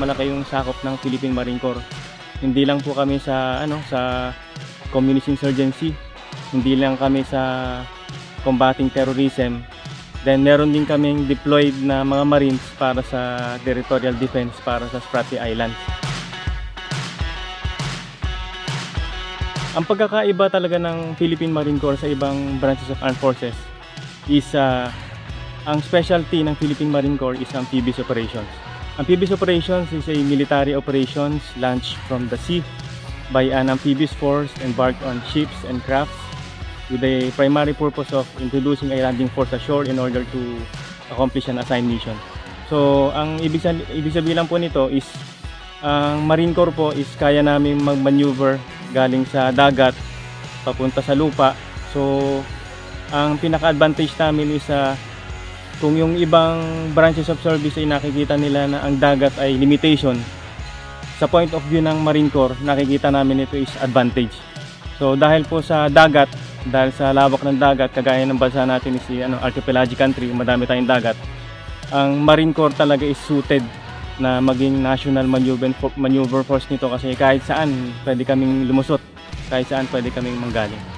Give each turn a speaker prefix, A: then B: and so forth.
A: malaki yung sakop ng Philippine Marine Corps. Hindi lang po kami sa sa communist insurgency, hindi lang kami sa combating terrorism. Then meron din kaming deployed na mga Marines para sa territorial defense para sa Spratly Islands. Ang pagkakaiba talaga ng Philippine Marine Corps sa ibang branches of armed forces is ang specialty ng Philippine Marine Corps is amphibious operations. Amphibious operations is a military operations launched from the sea by an amphibious force embarked on ships and crafts with the primary purpose of introducing a landing force ashore in order to accomplish an assigned mission. So, ang ibig sabihin lang po nito is ang Marine Corps po is kaya namin mag-maneuver galing sa dagat papunta sa lupa. So, ang pinaka-advantage namin is kung yung ibang branches of service ay nakikita nila na ang dagat ay limitation, sa point of view ng Marine Corps, nakikita namin ito is advantage. So dahil po sa dagat, dahil sa lawak ng dagat, kagaya ng bansa natin is archipelagic country, madami tayong dagat, ang Marine Corps talaga is suited na maging national maneuver force nito kasi kahit saan pwede kaming lumusot, kahit saan pwede kaming manggaling.